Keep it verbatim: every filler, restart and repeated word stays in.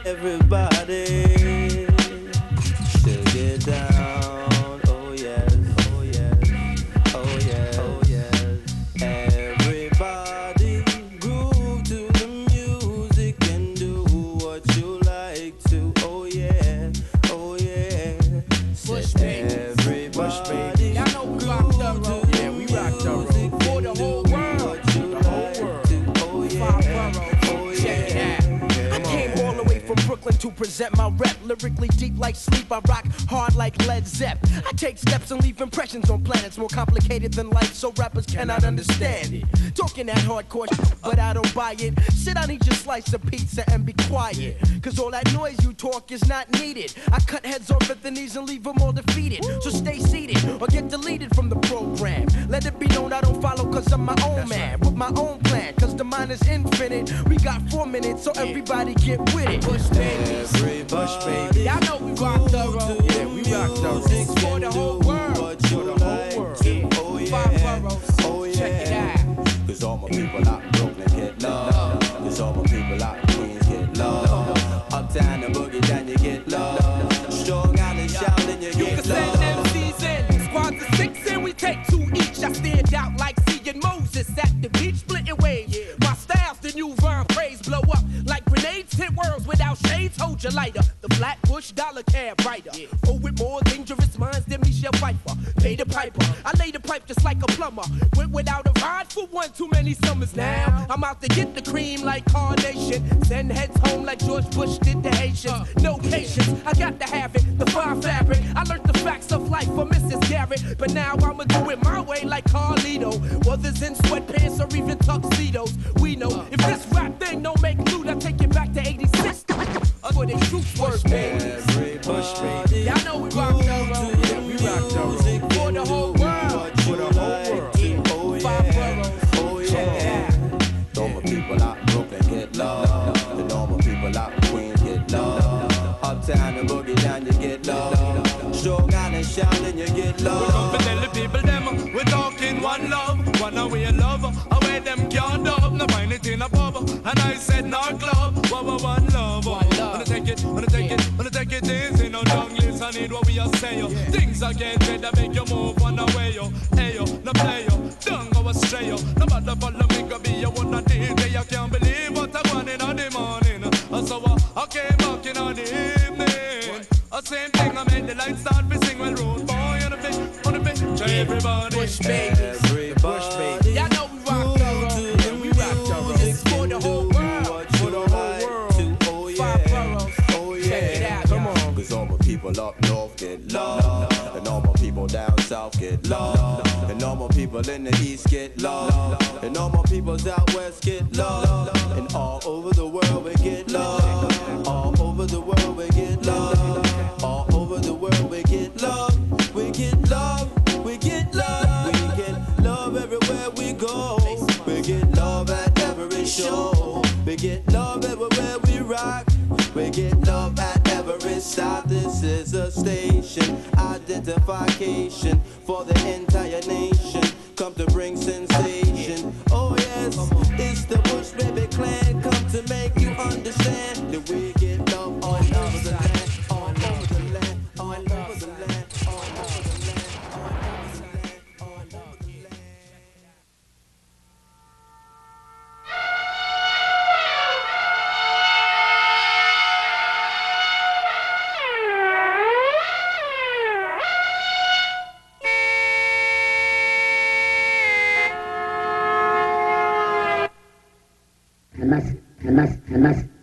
Everybody should get down. Oh yes, oh yes, oh yes, oh yes. Everybody groove to the music and do what you like to. Oh yeah, oh yeah. Bush baby, everybody Bush baby. Y'all know we rock thorough. Yeah, we rock thorough. For the whole world, the whole world. Oh Five yeah, boroughs. Check it out. I came all the way from Brooklyn to present my rep. Lyrically deep like sleep, I rock hard like Led Zepp. I take steps and leave impressions on planets more complicated than life, so rappers cannot understand it. Talking that hardcore shit, but I don't buy it. Sit down, eat your slice of pizza and be quiet, cause all that noise you talk is not needed. I cut heads off at the knees and leave them all defeated. So stay seated or get deleted from the program. Let it be known I don't follow cause I'm my own man, with my own plan, cause the mind is infinite. We got four minutes, so everybody get with it. Push baby, push baby. Y'all know we rock thorough. Yeah, we rock thorough. For the whole world, for the whole world. Yeah. Five boroughs. Oh yeah. Check it out. Cause all my people out in Brooklyn get love. Cause all my people out in Queens get love. Uptown and boogie down you get love. Strong Island shouting you get love. You can send M Cs in, squads of six and we take two each. I stand out like seeing Moses at the beach splitting waves. My style's the new Vern praise, blow up like grenades, hit worlds without shades, hold your lighter. The Flatbush dollar cab writer. Oh, with more dangerous minds than Michelle Pfeiffer. Pay the piper, I lay the pipe just like a plumber. Went without a ride for one too many summers now. I'm out to get the cream like Carnation. Send heads home like George Bush did the Haitians. No patience, I got to have it, the fine fabric. I learned the facts of life from Missus Garrett, but now I'ma do it my way like Carlito. Others in sweatpants or even tuxedos. We know if this rap thing don't make loot, I take it back to eighty-six. For the truth work, baby. Push, baby. Y'all know we rock thorough. Yeah, we rock thorough. For the whole world. For the whole world. Yeah. Five boroughs. Oh yeah. Normal people out in Brooklyn get love. The normal people out in Queens get love. Uptown and boogie down you get love. Strong Island shouting you get love. We come to tell the people them we talking one love, one away love, away them can't dub. No find it in a pub, and I said no club. One, one, one love. Wanna take it, wanna take it, wanna take it easy. No long list, I need what we are saying. Things are getting better, make you move one away yo. Hey yo, no play yo, don't go astray yo. No matter follow me, go be your one a D J. I can't believe what I want in the morning. So I came back in the evening. The same thing I made the lights start to sing. Well, road boy on the beat, on the beat. Everybody, push baby, everybody, push baby. Y'all know we rock thorough, and we rock thorough. This is for the whole world, for the whole world. Oh Five yeah, boroughs. oh yeah. Check it out, come on. Cause all my people up north get love, and all my people down south get love, and all my people in the east get love, and all my people out west get love, and all over the world we get love, all over the world we get love, all over the world we get love, we get love, we get love, we get love everywhere we go, we get love at every show, we get love everywhere we rock, we get love at every stop. This is a station, identification for the entire nation. Come to bring sensation. Oh yes, it's the Bush Baby Clan. Come to make you understand that we get love all over the land, all over the land, all over the land, all over the land, all over the land, all over the land. I must, I must, I must